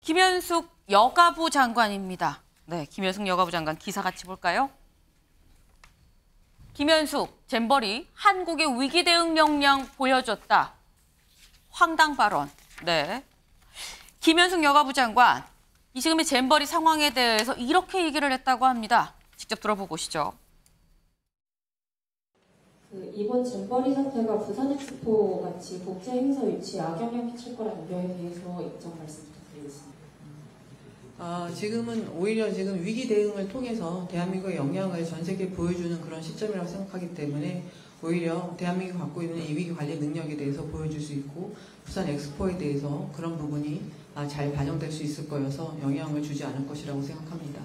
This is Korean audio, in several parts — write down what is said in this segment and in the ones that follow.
김현숙 여가부 장관입니다. 네, 김현숙 여가부 장관 기사 같이 볼까요? 김현숙, 잼버리, 한국의 위기 대응 역량 보여줬다. 황당 발언. 네. 김현숙 여가부 장관, 이 지금의 잼버리 상황에 대해서 이렇게 얘기를 했다고 합니다. 직접 들어보고 오시죠. 이번 잼버리 사태가 부산 엑스포 같이 국제 행사 유치에 악영향 미칠 거라는 우려에 대해서 입장 말씀 부탁드리겠습니다. 지금은 오히려 지금 위기 대응을 통해서 대한민국의 역량을 전 세계에 보여주는 그런 시점이라고 생각하기 때문에 오히려 대한민국이 갖고 있는 이 위기 관리 능력에 대해서 보여줄 수 있고 부산 엑스포에 대해서 그런 부분이 잘 반영될 수 있을 거여서 영향을 주지 않을 것이라고 생각합니다.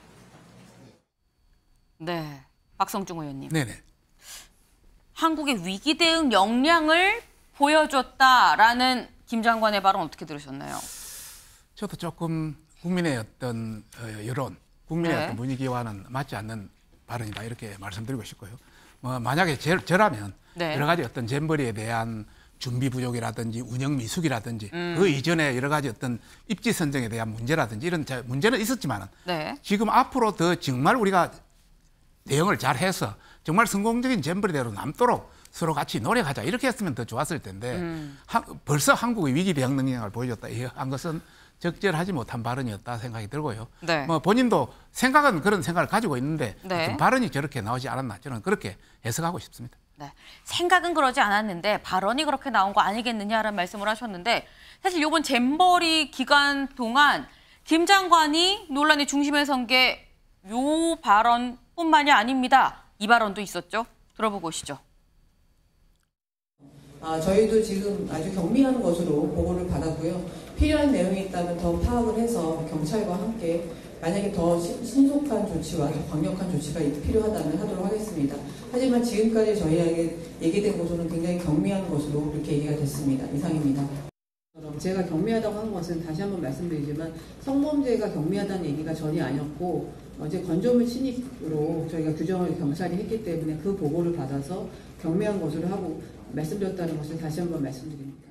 네, 박성중 의원님. 네네. 한국의 위기 대응 역량을 보여줬다라는 김 장관의 발언 어떻게 들으셨나요? 저도 조금 국민의 어떤 여론, 국민의 네. 어떤 분위기와는 맞지 않는 발언이다 이렇게 말씀드리고 싶고요. 만약에 저라면 네. 여러 가지 어떤 잼버리에 대한 준비 부족이라든지 운영 미숙이라든지 그 이전에 여러 가지 어떤 입지 선정에 대한 문제라든지 이런 문제는 있었지만은 네. 지금 앞으로 더 정말 우리가 대응을 잘해서 정말 성공적인 잼버리대로 남도록 서로 같이 노력하자 이렇게 했으면 더 좋았을 텐데 벌써 한국의 위기 대응 능력을 보여줬다 한 것은 적절하지 못한 발언이었다 생각이 들고요. 네. 본인도 생각은 그런 생각을 가지고 있는데 네. 발언이 저렇게 나오지 않았나 저는 그렇게 해석하고 싶습니다. 네. 생각은 그러지 않았는데 발언이 그렇게 나온 거 아니겠느냐라는 말씀을 하셨는데 사실 이번 잼버리 기간 동안 김 장관이 논란의 중심에 선 게 요 발언뿐만이 아닙니다. 이 발언도 있었죠. 들어보고 오시죠. 저희도 지금 아주 경미한 것으로 보고를 받았고요. 필요한 내용이 있다면 더 파악을 해서 경찰과 함께 만약에 더 신속한 조치와 더 강력한 조치가 필요하다면 하도록 하겠습니다. 하지만 지금까지 저희에게 얘기된 것으로는 굉장히 경미한 것으로 그렇게 얘기가 됐습니다. 이상입니다. 제가 경미하다고 한 것은 다시 한번 말씀드리지만 성범죄가 경미하다는 얘기가 전혀 아니었고 어제 건조물 침입으로 저희가 규정을 경찰이 했기 때문에 그 보고를 받아서 경미한 것으로 하고 말씀드렸다는 것을 다시 한번 말씀드립니다.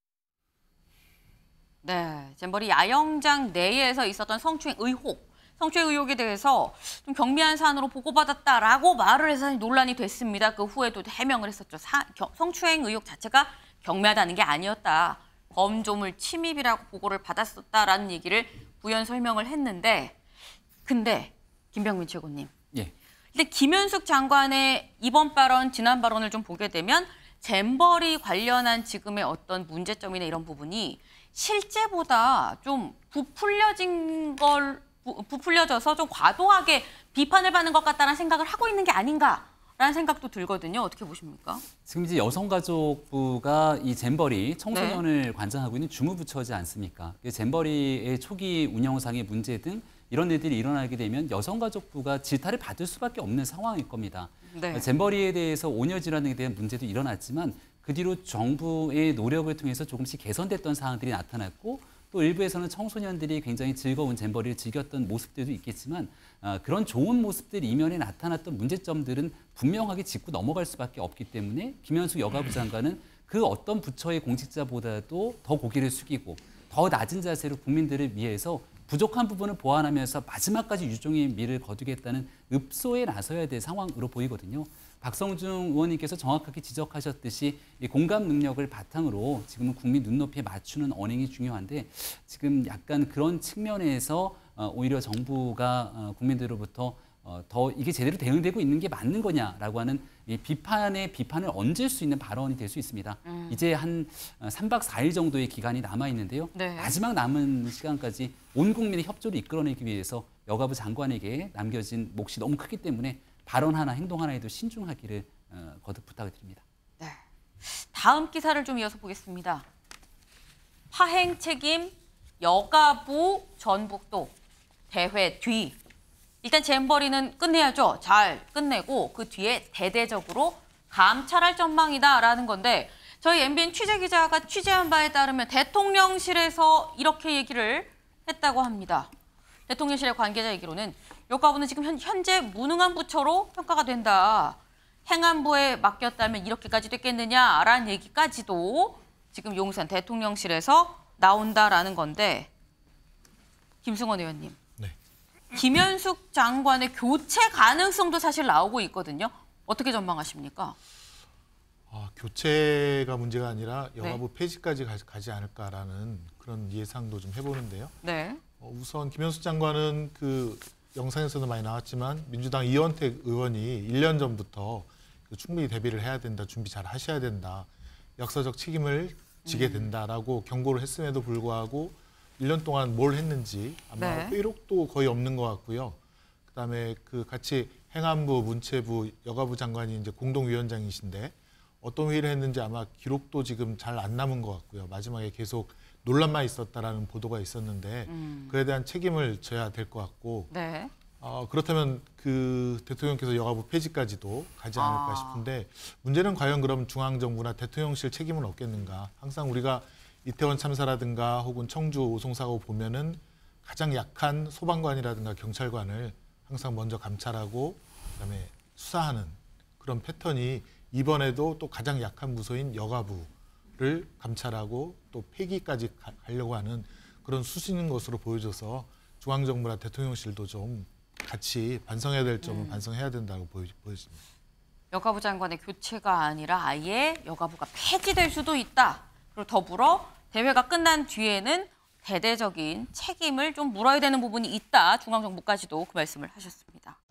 네, 잼버리 야영장 내에서 있었던 성추행 의혹에 대해서 좀 경미한 사안으로 보고받았다라고 말을 해서 논란이 됐습니다. 그 후에도 해명을 했었죠. 성추행 의혹 자체가 경미하다는 게 아니었다. 범조물 침입이라고 보고를 받았었다라는 얘기를 부연 설명을 했는데 근데 김병민 최고님. 예. 근데 김현숙 장관의 이번 발언, 지난 발언을 좀 보게 되면 잼버리 관련한 지금의 어떤 문제점이나 이런 부분이 실제보다 좀 부풀려져서 좀 과도하게 비판을 받는 것 같다는 생각을 하고 있는 게 아닌가라는 생각도 들거든요. 어떻게 보십니까? 지금 이제 여성가족부가 이 잼버리 청소년을 관장하고 있는 주무부처지 않습니까? 잼버리의 초기 운영상의 문제 등 이런 일들이 일어나게 되면 여성가족부가 질타를 받을 수밖에 없는 상황일 겁니다. 네. 잼버리에 대해서 온여질환에 대한 문제도 일어났지만 그 뒤로 정부의 노력을 통해서 조금씩 개선됐던 사항들이 나타났고 또 일부에서는 청소년들이 굉장히 즐거운 잼버리를 즐겼던 모습들도 있겠지만 그런 좋은 모습들 이면에 나타났던 문제점들은 분명하게 짚고 넘어갈 수밖에 없기 때문에 김현숙 여가부 장관은 그 어떤 부처의 공직자보다도 더 고개를 숙이고 더 낮은 자세로 국민들을 위해서 부족한 부분을 보완하면서 마지막까지 유종의 미를 거두겠다는 읍소에 나서야 될 상황으로 보이거든요. 박성중 의원님께서 정확하게 지적하셨듯이 이 공감 능력을 바탕으로 지금은 국민 눈높이에 맞추는 언행이 중요한데 지금 약간 그런 측면에서 오히려 정부가 국민들로부터 더 이게 제대로 대응되고 있는 게 맞는 거냐라고 하는 이 비판을 얹을 수 있는 발언이 될 수 있습니다. 이제 한 3박 4일 정도의 기간이 남아 있는데요. 네. 마지막 남은 시간까지 온 국민의 협조를 이끌어내기 위해서 여가부 장관에게 남겨진 몫이 너무 크기 때문에 발언 하나, 행동 하나에도 신중하기를 거듭 부탁을 드립니다. 네. 다음 기사를 좀 이어서 보겠습니다. 파행 책임 여가부 전북도 대회 뒤. 일단 잼버리는 끝내야죠. 잘 끝내고 그 뒤에 대대적으로 감찰할 전망이다라는 건데 저희 MBN 취재기자가 취재한 바에 따르면 대통령실에서 이렇게 얘기를 했다고 합니다. 대통령실의 관계자 얘기로는 여가부는 지금 현재 무능한 부처로 평가가 된다. 행안부에 맡겼다면 이렇게까지 됐겠느냐라는 얘기까지도 지금 용산 대통령실에서 나온다라는 건데 김승원 의원님. 네. 김현숙 장관의 교체 가능성도 사실 나오고 있거든요. 어떻게 전망하십니까? 교체가 문제가 아니라 여가부 폐지까지 가지 않을까라는 그런 예상도 좀 해보는데요. 네. 우선 김현숙 장관은 그 영상에서도 많이 나왔지만 민주당 이원택 의원이 1년 전부터 충분히 대비를 해야 된다, 준비 잘 하셔야 된다, 역사적 책임을 지게 된다라고 경고를 했음에도 불구하고 1년 동안 뭘 했는지 아마 네. 회의록도 거의 없는 것 같고요. 그다음에 그 같이 행안부, 문체부, 여가부 장관이 이제 공동위원장이신데 어떤 회의를 했는지 아마 기록도 지금 잘 안 남은 것 같고요. 마지막에 계속 논란만 있었다라는 보도가 있었는데 그에 대한 책임을 져야 될 것 같고 네. 그렇다면 그 대통령께서 여가부 폐지까지도 가지 않을까 싶은데 문제는 과연 그럼 중앙정부나 대통령실 책임은 없겠는가. 항상 우리가 이태원 참사라든가 혹은 청주 오송사고 보면은 가장 약한 소방관이라든가 경찰관을 항상 먼저 감찰하고 그다음에 수사하는 그런 패턴이 이번에도 또 가장 약한 부서인 여가부를 감찰하고 또 폐기까지 가려고 하는 그런 수순인 것으로 보여져서 중앙정부나 대통령실도 좀 같이 반성해야 될 점은 반성해야 된다고 보여집니다. 여가부 장관의 교체가 아니라 아예 여가부가 폐지될 수도 있다. 그리고 더불어 대회가 끝난 뒤에는 대대적인 책임을 좀 물어야 되는 부분이 있다. 중앙정부까지도 그 말씀을 하셨습니다.